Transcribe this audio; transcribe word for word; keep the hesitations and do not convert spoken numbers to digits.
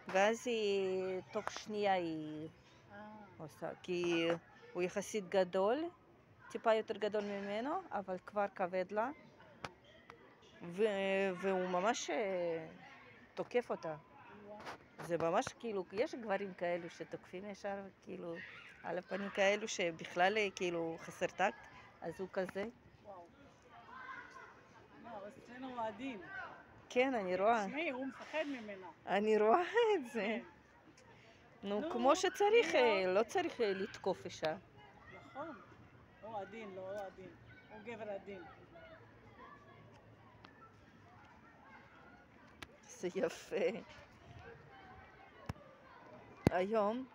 ואז היא, תוך שנייה היא עושה, כי הוא יחסית גדול, טיפה יותר גדול ממנו, אבל כבר כבד לה, והוא ממש תוקף אותה. זה ממש כאילו, יש גברים כאלו שתוקפים ישר, כאילו, על הפנים כאלו שבכלל כאילו חסר טקט, אז הוא כזה. וואו. לא, אצלנו הוא עדין. כן, אני רואה. תשמעי, הוא מפחד ממנה. אני רואה את זה. נו, כמו שצריך, לא צריך לתקוף אישה. נכון. הוא עדין, לא, הוא עדין. הוא גבר עדין. זה יפה. היום